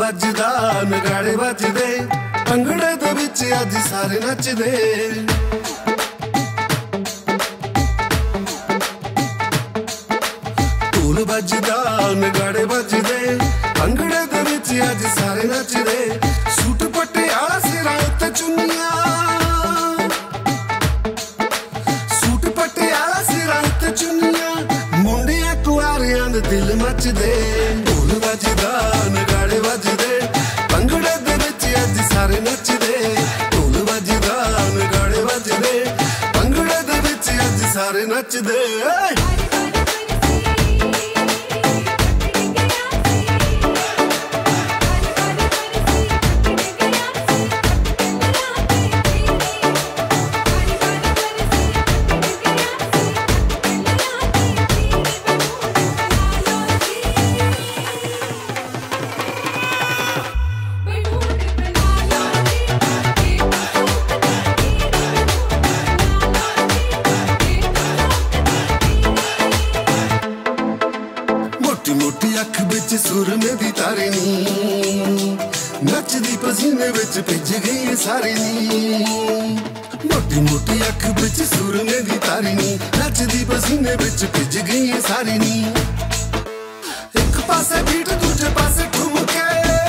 ਵੱਜਦਾ ਨਗਾੜੇ ਵੱਜਦੇ ਭੰਗੜੇ ਦੇ ਵਿੱਚ ਅੱਜ ਸਾਰੇ ਨੱਚਦੇ ਢੋਲ ਵੱਜਦਾ ਨਗਾੜੇ ਵੱਜਦੇ ਭੰਗੜੇ ਦੇ ਵਿੱਚ ਅੱਜ ਸਾਰੇ ਨੱਚਦੇ ਸੂਟ ਪਟਿਆਲਾ ਸਿਰਾਂ ਉੱਤੇ ਚੁੰਨੀਆਂ ਸੂਟ ਪਟਿਆਲਾ ਸਿਰਾਂ ਉੱਤੇ ਚੁੰਨੀਆਂ ਮੁੰਡਿਆਂ ਕੁਆਰਿਆਂ ਦੇ ਦਿਲ ਮੱਚਦੇ ਢੋਲ ਵੱਜਦਾ ਨਗਾੜੇ ਵੱਜਦੇ ਭੰਗੜੇ ਦੇ ਵਿੱਚ ਅੱਜ ਸਾਰੇ ਨੱਚਦੇ ਢੋਲ ਵੱਜਦਾ ਨਗਾੜੇ ਵੱਜਦੇ ਭੰਗੜੇ ਦੇ ਵਿੱਚ ਅੱਜ ਸਾਰੇ ਨੱਚਦੇ मोटी अख बिच सुरमे दी तारे नी नचदी पसीने विच भिज गई सारी नी मोटी मोटी अख बिच सुरमे दी तारे नी नचदी पसीने विच भिज गई सारी नी एक पासे बीट दूजे पासे ठुमके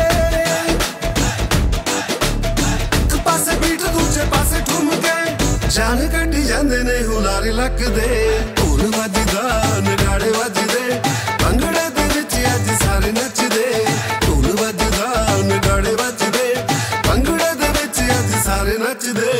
एक पासे बीट दूजे पासे ठुमके जान कटी जांदे ने हुलारे लकदे ढोल वजदा नगाड़े वजदे भंगड़े दे विच अज सारे नचदे ढोल वजदा नगाड़े वजदे भंगड़े दे विच अज सारे नचदे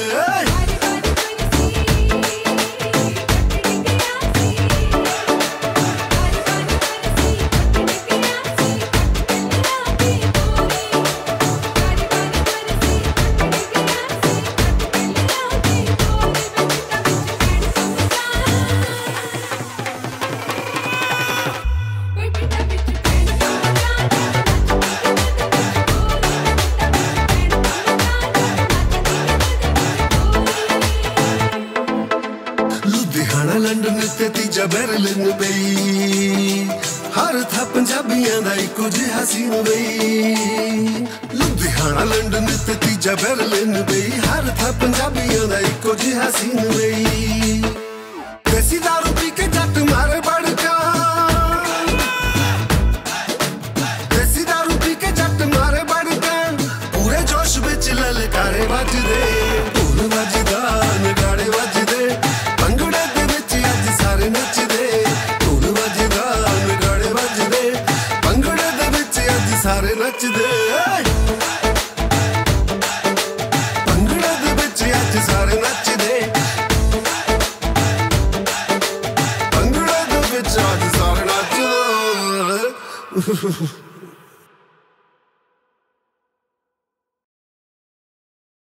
लंडन ते तीजा बर्लिन बई हर था पंजाबियां दा इको जिहा सीन बई लुधियाना लंडन ते तीजा बर्लिन बई हर था पंजाबियां दा इको जिहा सीन बई देसी दारू पी के जट मारे बड़का देसी दारू पी के जट मारे बड़का पूरे जोश विच ललकारे वजदे ढोल वजदा नगाड़े वजदे भंगड़े दे विच अज सारे नचदे ढोल वजदा नगाड़े वजदे भंगड़े दे विच अज सारे नचदे भंगड़े दे विच अज सारे नचदे भंगड़े दे विच अज सारे नचदे